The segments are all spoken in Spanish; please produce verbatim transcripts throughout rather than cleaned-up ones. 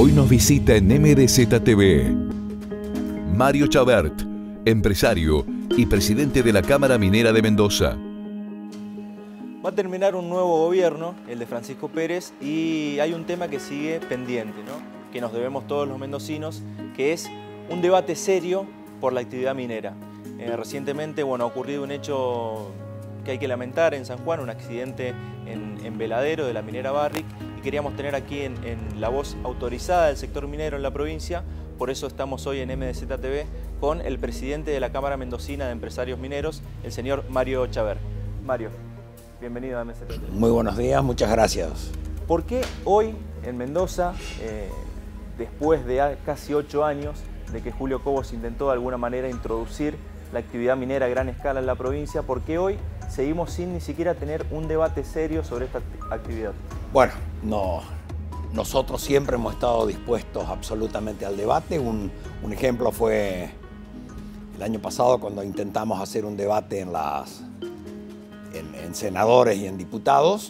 Hoy nos visita en M D Z T V Mario Chabert, empresario y presidente de la Cámara Minera de Mendoza. Va a terminar un nuevo gobierno, el de Francisco Pérez, y hay un tema que sigue pendiente, ¿no? Que nos debemos todos los mendocinos, que es un debate serio por la actividad minera. Eh, recientemente, bueno, ha ocurrido un hecho que hay que lamentar en San Juan, un accidente en, en Veladero de la minera Barrick, y queríamos tener aquí en, en la voz autorizada del sector minero en la provincia. Por eso estamos hoy en M D Z T V con el presidente de la Cámara Mendocina de Empresarios Mineros, el señor Mario Chabert. Mario, bienvenido a M D Z T V. Muy buenos días, muchas gracias. ¿Por qué hoy en Mendoza, eh, después de casi ocho años de que Julio Cobos intentó de alguna manera introducir la actividad minera a gran escala en la provincia, por qué hoy seguimos sin ni siquiera tener un debate serio sobre esta actividad? Bueno, no, nosotros siempre hemos estado dispuestos absolutamente al debate. Un, un ejemplo fue el año pasado cuando intentamos hacer un debate en, las, en, en senadores y en diputados,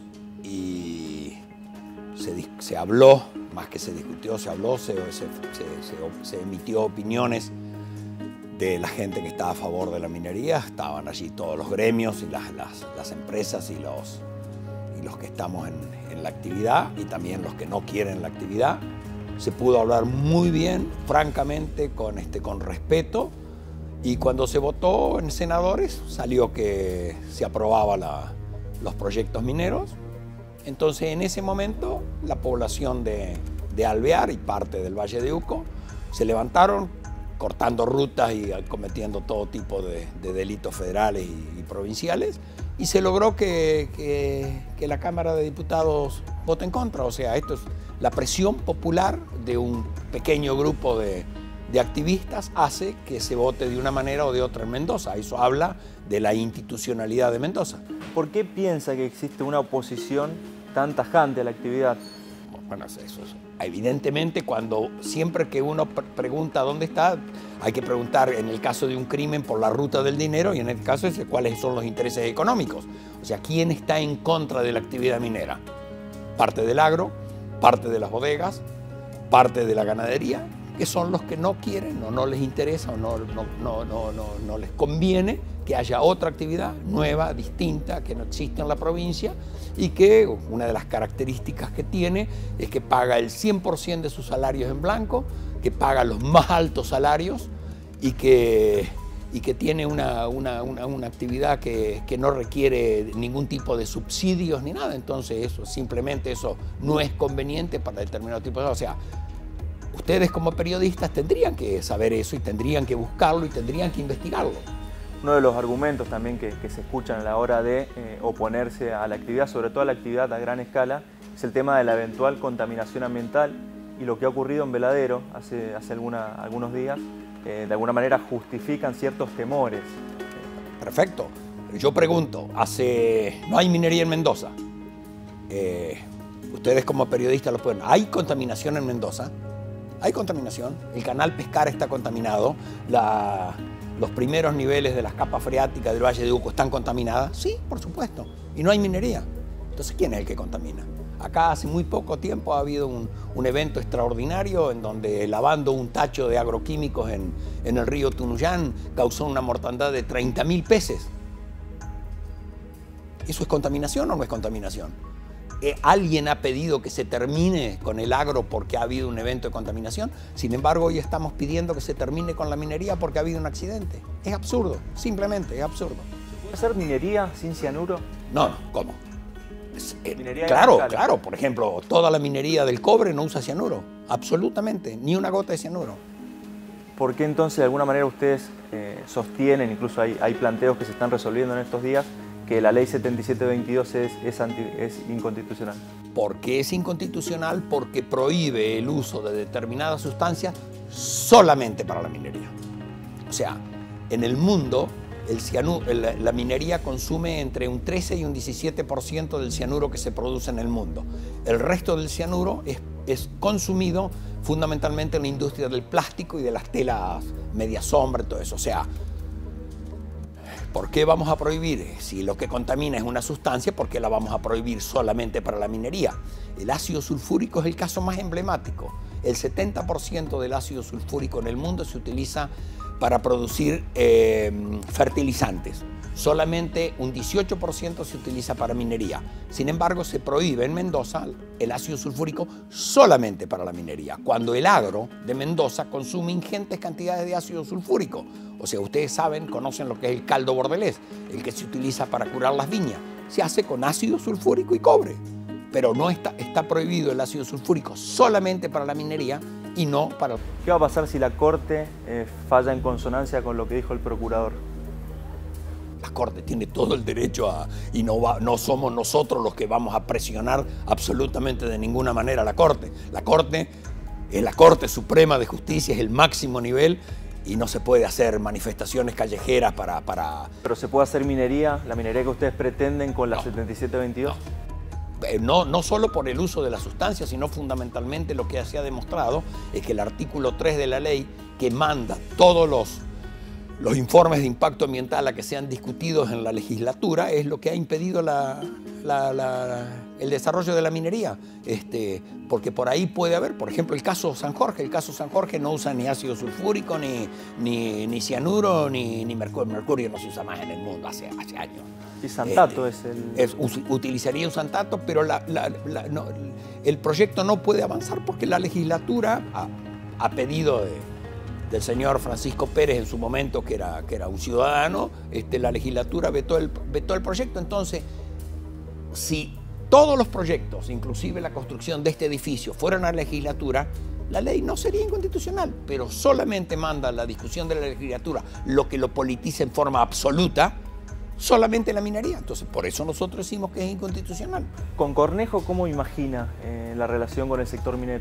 y se, se habló, más que se discutió, se habló, se, se, se, se emitió opiniones de la gente que estaba a favor de la minería. Estaban allí todos los gremios y las, las, las empresas y los, y los que estamos en, en la actividad, y también los que no quieren la actividad. Se pudo hablar muy bien, francamente, con, este, con respeto, y cuando se votó en senadores salió que se aprobaba la, los proyectos mineros. Entonces, en ese momento, la población de, de Alvear y parte del Valle de Uco se levantaron cortando rutas y cometiendo todo tipo de, de delitos federales y, y provinciales, y se logró que, que, que la Cámara de Diputados vote en contra. O sea, esto es la presión popular de un pequeño grupo de, de activistas hace que se vote de una manera o de otra en Mendoza. Eso habla de la institucionalidad de Mendoza. ¿Por qué piensa que existe una oposición tan tajante a la actividad? Bueno, eso es. Evidentemente, cuando siempre que uno pregunta dónde está, hay que preguntar en el caso de un crimen por la ruta del dinero, y en el caso de cuáles son los intereses económicos. O sea, ¿quién está en contra de la actividad minera? Parte del agro, parte de las bodegas, parte de la ganadería, que son los que no quieren o no les interesa o no, no, no, no, no, no les conviene que haya otra actividad nueva, distinta, que no existe en la provincia, y que una de las características que tiene es que paga el cien por ciento de sus salarios en blanco, que paga los más altos salarios, y que, y que tiene una, una, una, una actividad que, que no requiere ningún tipo de subsidios ni nada. Entonces, eso, simplemente eso no es conveniente para determinado tipo de cosas. O sea, ustedes como periodistas tendrían que saber eso, y tendrían que buscarlo, y tendrían que investigarlo. Uno de los argumentos también que, que se escuchan a la hora de eh, oponerse a la actividad, sobre todo a la actividad a gran escala, es el tema de la eventual contaminación ambiental, y lo que ha ocurrido en Veladero hace, hace alguna, algunos días, eh, de alguna manera justifican ciertos temores. Perfecto. Yo pregunto, hace, no hay minería en Mendoza. Eh, ustedes como periodistas lo pueden. ¿Hay contaminación en Mendoza? Hay contaminación. El canal Pescara está contaminado. La... ¿Los primeros niveles de las capas freáticas del Valle de Uco están contaminadas? Sí, por supuesto. Y no hay minería. Entonces, ¿quién es el que contamina? Acá hace muy poco tiempo ha habido un, un evento extraordinario en donde lavando un tacho de agroquímicos en, en el río Tunuyán causó una mortandad de treinta mil peces. ¿Eso es contaminación o no es contaminación? Eh, ¿Alguien ha pedido que se termine con el agro porque ha habido un evento de contaminación? Sin embargo, hoy estamos pidiendo que se termine con la minería porque ha habido un accidente. Es absurdo, simplemente es absurdo. ¿Puede ser minería sin cianuro? No, no, ¿cómo? Es, eh, minería claro, claro. Por ejemplo, toda la minería del cobre no usa cianuro. Absolutamente, ni una gota de cianuro. ¿Por qué entonces de alguna manera ustedes eh, sostienen, incluso hay, hay planteos que se están resolviendo en estos días, que la ley setenta y siete veintidós es, es, anti, es inconstitucional? ¿Por qué es inconstitucional? Porque prohíbe el uso de determinadas sustancias solamente para la minería. O sea, en el mundo el cianuro, el, la minería consume entre un trece y un diecisiete por ciento del cianuro que se produce en el mundo. El resto del cianuro es, es consumido fundamentalmente en la industria del plástico y de las telas media sombra y todo eso. O sea, ¿por qué vamos a prohibir? Si lo que contamina es una sustancia, ¿por qué la vamos a prohibir solamente para la minería? El ácido sulfúrico es el caso más emblemático. El setenta por ciento del ácido sulfúrico en el mundo se utiliza para producir eh, fertilizantes. Solamente un dieciocho por ciento se utiliza para minería. Sin embargo, se prohíbe en Mendoza el ácido sulfúrico solamente para la minería, cuando el agro de Mendoza consume ingentes cantidades de ácido sulfúrico. O sea, ustedes saben, conocen lo que es el caldo bordelés, el que se utiliza para curar las viñas. Se hace con ácido sulfúrico y cobre, pero no está, está prohibido el ácido sulfúrico solamente para la minería y no para... ¿Qué va a pasar si la Corte eh, falla en consonancia con lo que dijo el procurador? La Corte tiene todo el derecho a... y no, va, no somos nosotros los que vamos a presionar absolutamente de ninguna manera a la Corte. La Corte es la Corte Suprema de Justicia, es el máximo nivel y no se puede hacer manifestaciones callejeras para... para... ¿Pero se puede hacer minería, la minería que ustedes pretenden con la no, setenta y siete veintidós? No. No, no solo por el uso de la sustancia, sino fundamentalmente lo que se ha demostrado es que el artículo tres de la ley que manda todos los, los informes de impacto ambiental a que sean discutidos en la legislatura es lo que ha impedido la, la, la, el desarrollo de la minería. Este, porque por ahí puede haber, por ejemplo, el caso San Jorge. El caso San Jorge no usa ni ácido sulfúrico, ni, ni, ni cianuro, ni, ni mercurio. Mercurio no se usa más en el mundo hace, hace años. Y Santato este, es el... Es, utilizaría un Santato, pero la, la, la, no, el proyecto no puede avanzar porque la legislatura, a, a pedido de, del señor Francisco Pérez en su momento, que era, que era un ciudadano, este, la legislatura vetó el, vetó el proyecto. Entonces, si todos los proyectos, inclusive la construcción de este edificio, fueran a la legislatura, la ley no sería inconstitucional, pero solamente manda la discusión de la legislatura lo que lo politiza en forma absoluta, solamente la minería. Entonces, por eso nosotros decimos que es inconstitucional. Con Cornejo, ¿cómo imagina eh, la relación con el sector minero?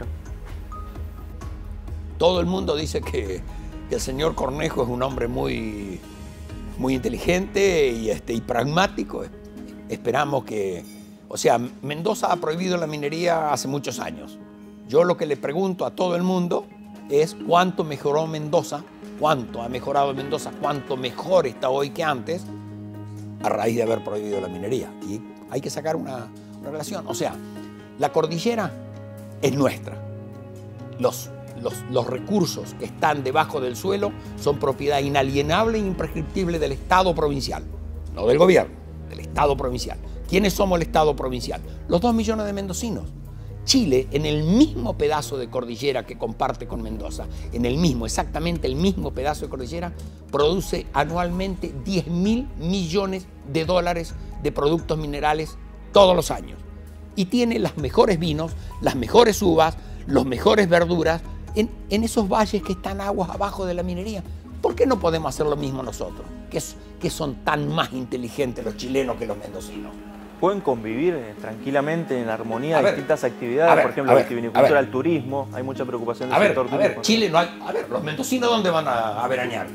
Todo el mundo dice que, que el señor Cornejo es un hombre muy, muy inteligente y, este, y pragmático. Esperamos que... O sea, Mendoza ha prohibido la minería hace muchos años. Yo lo que le pregunto a todo el mundo es cuánto mejoró Mendoza, cuánto ha mejorado Mendoza, cuánto mejor está hoy que antes, a raíz de haber prohibido la minería. Y hay que sacar una, una relación. O sea, la cordillera es nuestra. Los, los, los recursos que están debajo del suelo son propiedad inalienable e imprescriptible del Estado provincial, no del gobierno, del Estado provincial. ¿Quiénes somos el Estado provincial? Los dos millones de mendocinos. Chile, en el mismo pedazo de cordillera que comparte con Mendoza, en el mismo, exactamente el mismo pedazo de cordillera, produce anualmente diez mil millones de dólares de productos minerales todos los años. Y tiene los mejores vinos, las mejores uvas, las mejores verduras en, en esos valles que están aguas abajo de la minería. ¿Por qué no podemos hacer lo mismo nosotros? Que, que son tan más inteligentes los chilenos que los mendocinos. ¿Pueden convivir eh, tranquilamente en armonía a ver, distintas actividades? ver, por ejemplo, la viticultura, el turismo, hay mucha preocupación del a ver, sector a turismo. ver, Chile no hay... A ver, ¿los mendocinos dónde van a, a veranear?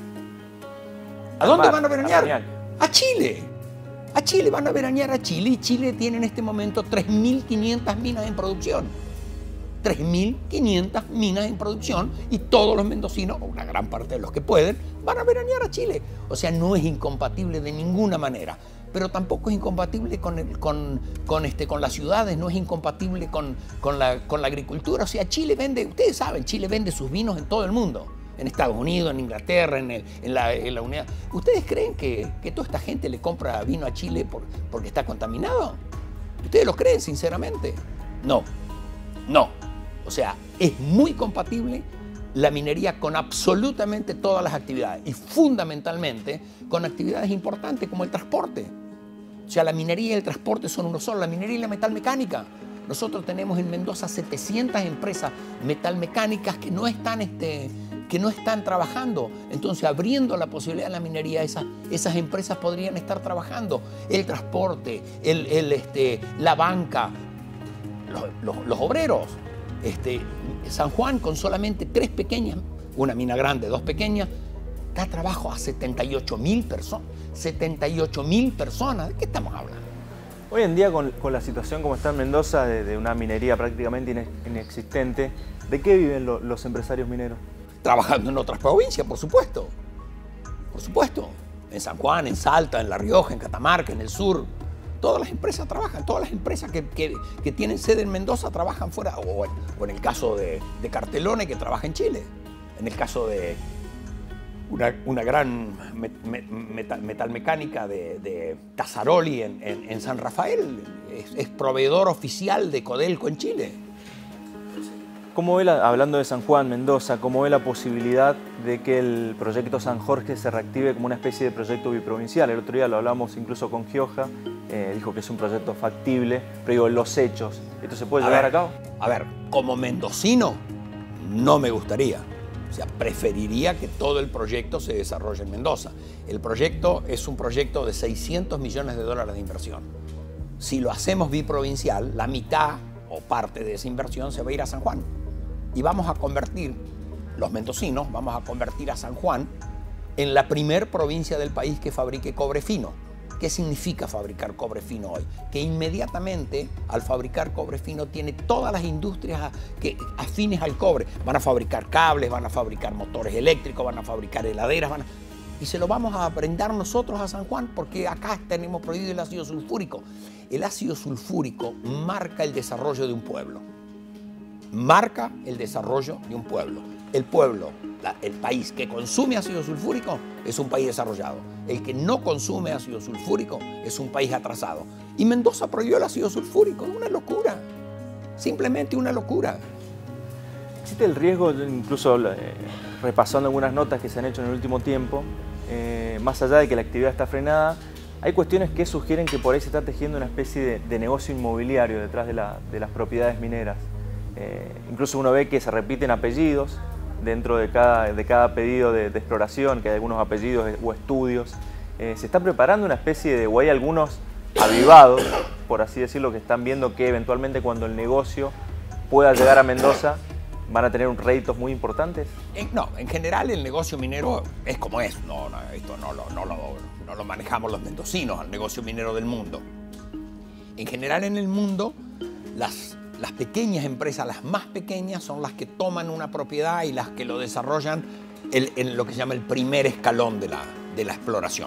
¿A dónde Mar, van a veranear? A, a Chile. A Chile van a veranear a Chile y Chile tiene en este momento tres mil quinientas minas en producción. tres mil quinientas minas en producción y todos los mendocinos, o una gran parte de los que pueden, van a veranear a Chile. O sea, no es incompatible de ninguna manera. Pero tampoco es incompatible con, el, con, con, este, con las ciudades, no es incompatible con, con, la, con la agricultura. O sea, Chile vende, ustedes saben, Chile vende sus vinos en todo el mundo. En Estados Unidos, en Inglaterra, en, el, en, la, en la unidad. ¿Ustedes creen que, que toda esta gente le compra vino a Chile por, porque está contaminado? ¿Ustedes lo creen, sinceramente? No, no. O sea, es muy compatible la minería con absolutamente todas las actividades y fundamentalmente con actividades importantes como el transporte. O sea, la minería y el transporte son uno solo, la minería y la metalmecánica. Nosotros tenemos en Mendoza setecientas empresas metalmecánicas que no están, este, que no están trabajando. Entonces, abriendo la posibilidad de la minería, esas, esas empresas podrían estar trabajando. El transporte, el, el, este, la banca, los, los, los obreros. Este, San Juan, con solamente tres pequeñas, una mina grande, dos pequeñas, da trabajo a setenta y ocho mil personas. setenta y ocho mil personas. ¿De qué estamos hablando? Hoy en día, con, con la situación como está en Mendoza, de, de una minería prácticamente inexistente, ¿de qué viven lo, los empresarios mineros? Trabajando en otras provincias, por supuesto. Por supuesto. En San Juan, en Salta, en La Rioja, en Catamarca, en el sur. todas las empresas trabajan, todas las empresas que, que, que tienen sede en Mendoza trabajan fuera, o, o en el caso de, de Cartelone, que trabaja en Chile, en el caso de una, una gran met, met, metal, metalmecánica de, de Tazzaroli en, en, en San Rafael, es, es proveedor oficial de Codelco en Chile. ¿Cómo ve, la, hablando de San Juan, Mendoza, cómo ve la posibilidad de que el proyecto San Jorge se reactive como una especie de proyecto biprovincial? El otro día lo hablamos incluso con Gioja, eh, dijo que es un proyecto factible, pero digo, los hechos, ¿esto se puede a llevar ver, a cabo? A ver, como mendocino, no me gustaría. O sea, preferiría que todo el proyecto se desarrolle en Mendoza. El proyecto es un proyecto de seiscientos millones de dólares de inversión. Si lo hacemos biprovincial, la mitad o parte de esa inversión se va a ir a San Juan. Y vamos a convertir, los mendocinos, vamos a convertir a San Juan en la primer provincia del país que fabrique cobre fino. ¿Qué significa fabricar cobre fino hoy? Que inmediatamente al fabricar cobre fino tiene todas las industrias que, afines al cobre. Van a fabricar cables, van a fabricar motores eléctricos, van a fabricar heladeras, van a... y se lo vamos a brindar nosotros a San Juan porque acá tenemos prohibido el ácido sulfúrico. El ácido sulfúrico marca el desarrollo de un pueblo. Marca el desarrollo de un pueblo. El pueblo, la, el país que consume ácido sulfúrico es un país desarrollado. El que no consume ácido sulfúrico es un país atrasado. Y Mendoza prohibió el ácido sulfúrico. Es una locura. Simplemente una locura. ¿Existe el riesgo, incluso eh, repasando algunas notas que se han hecho en el último tiempo, eh, más allá de que la actividad está frenada, hay cuestiones que sugieren que por ahí se está tejiendo una especie de, de negocio inmobiliario detrás de, la, de las propiedades mineras? Eh, incluso uno ve que se repiten apellidos dentro de cada, de cada pedido de, de exploración, que hay algunos apellidos o estudios. Eh, se está preparando una especie de, o hay algunos avivados, por así decirlo, que están viendo que eventualmente cuando el negocio pueda llegar a Mendoza van a tener un réditos muy importantes. En, no, en general el negocio minero es como es. No, no, esto no lo, no, lo, no lo manejamos los mendocinos, al negocio minero del mundo. En general en el mundo, las Las pequeñas empresas, las más pequeñas, son las que toman una propiedad y las que lo desarrollan en, en lo que se llama el primer escalón de la, de la exploración.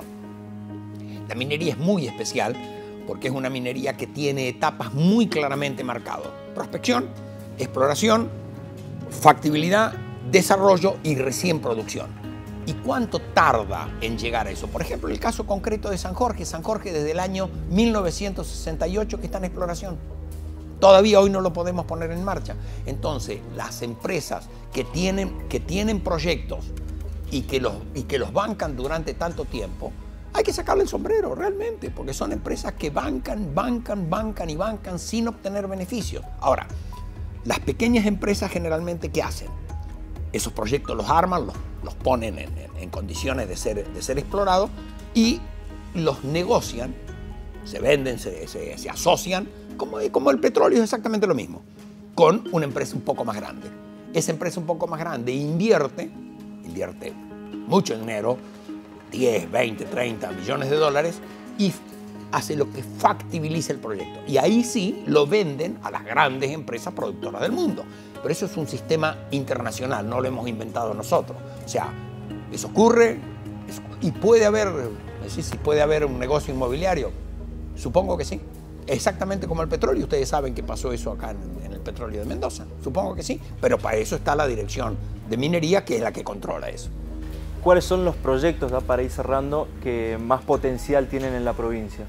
La minería es muy especial porque es una minería que tiene etapas muy claramente marcadas. Prospección, exploración, factibilidad, desarrollo y recién producción. ¿Y cuánto tarda en llegar a eso? Por ejemplo, el caso concreto de San Jorge. San Jorge desde el año mil novecientos sesenta y ocho que está en exploración. Todavía hoy no lo podemos poner en marcha. Entonces, las empresas que tienen, que tienen proyectos y que, los, y que los bancan durante tanto tiempo, hay que sacarle el sombrero realmente, porque son empresas que bancan, bancan, bancan y bancan sin obtener beneficios. Ahora, las pequeñas empresas generalmente, ¿qué hacen? Esos proyectos los arman, los, los ponen en, en, en condiciones de ser, de ser explorados y los negocian, se venden, se, se, se asocian. Como, como el petróleo es exactamente lo mismo, con una empresa un poco más grande. Esa empresa un poco más grande invierte, invierte mucho dinero, diez, veinte, treinta millones de dólares, y hace lo que factibiliza el proyecto. Y ahí sí lo venden a las grandes empresas productoras del mundo. Pero eso es un sistema internacional, no lo hemos inventado nosotros. O sea, eso ocurre, eso, y puede haber, es decir, si puede haber un negocio inmobiliario, supongo que sí. Exactamente como el petróleo. Ustedes saben que pasó eso acá en, en el petróleo de Mendoza. Supongo que sí, pero para eso está la dirección de minería, que es la que controla eso. ¿Cuáles son los proyectos, ya para ir cerrando, que más potencial tienen en la provincia?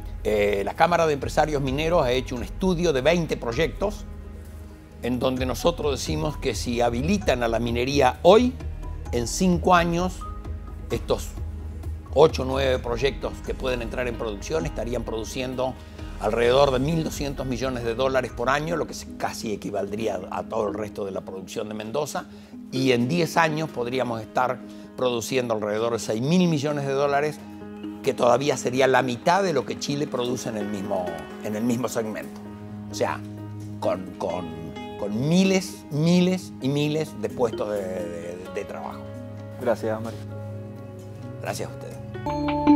Eh, la Cámara de Empresarios Mineros ha hecho un estudio de veinte proyectos en donde nosotros decimos que si habilitan a la minería hoy, en cinco años, estos ocho o nueve proyectos que pueden entrar en producción estarían produciendo alrededor de mil doscientos millones de dólares por año, lo que casi equivaldría a todo el resto de la producción de Mendoza, y en diez años podríamos estar produciendo alrededor de seis mil millones de dólares, que todavía sería la mitad de lo que Chile produce en el mismo, en el mismo segmento. O sea, con, con, con miles, miles y miles de puestos de, de, de trabajo. Gracias, Mario. Gracias a ustedes.